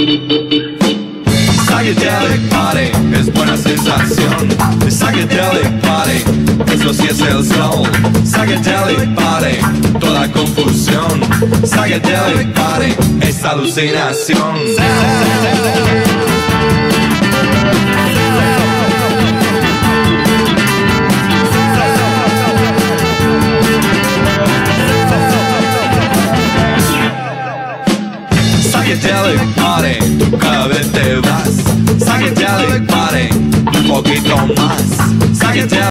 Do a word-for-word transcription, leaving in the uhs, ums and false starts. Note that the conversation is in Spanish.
Psychedelic party es buena sensación. Psychedelic party, eso sí es el soul. Psychedelic party, toda confusión. Psychedelic party es alucinación.